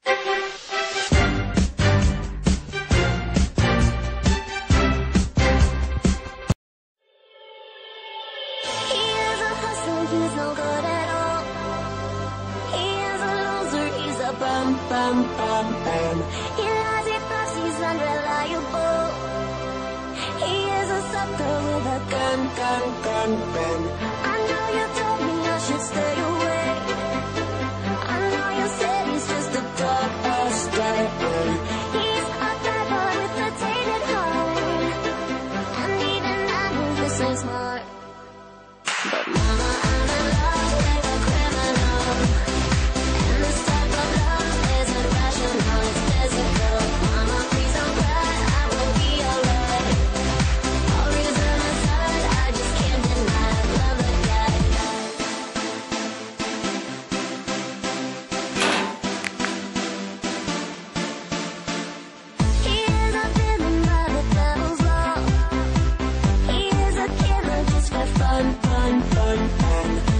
He's no good at all. He is a loser, he's a bum, bum, bum, bum. He lies, he bluffs, he's unreliable. He is a sucker with a gun, gun, gun, gun. I know you told me I should stay away. I know you said he's just a dog, a stray. He's a bad boy with a tainted heart. And even I know this ain't smart. But mama, I'm in love with a criminal. And this type of love isn't rational, it's physical. Mama, please don't cry, I will be alright. All reason aside, I just can't deny I love the guy. He is a villain by the devil's law. He is a killer just for fun, fun, fun, fun.